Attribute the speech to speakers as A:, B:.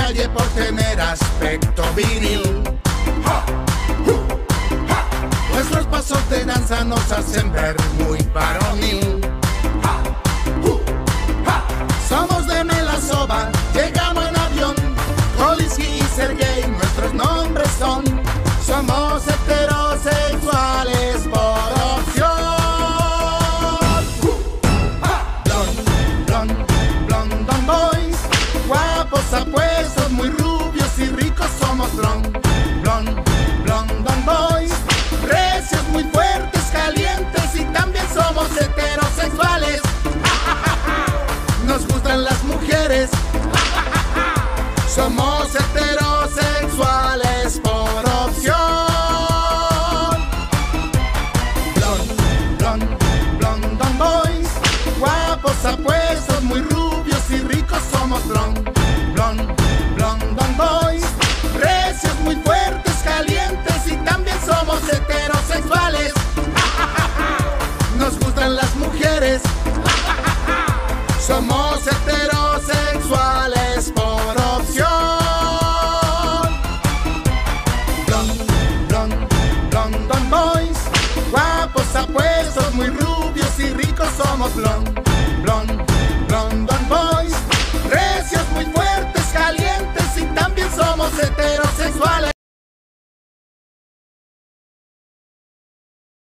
A: calle por tener aspecto viril. Nuestros pasos de danza nos hacen ver muy varonil. Somos de Melasova, llegamos en avión. Kolinsky y Sergei, nuestros nombres son. Somos heterosexuales por opción. Blond boys, guapos, apuestos, muy rubios y ricos. Somos blond boys, recios, muy fuertes, calientes y también somos heterosexuales. Nos gustan las mujeres. Somos heterosexuales por opción. Blond boys, guapos, apuestos, muy rubios y ricos. Somos blond boys, recios, muy fuertes, calientes y también somos heterosexuales. Nos gustan las mujeres.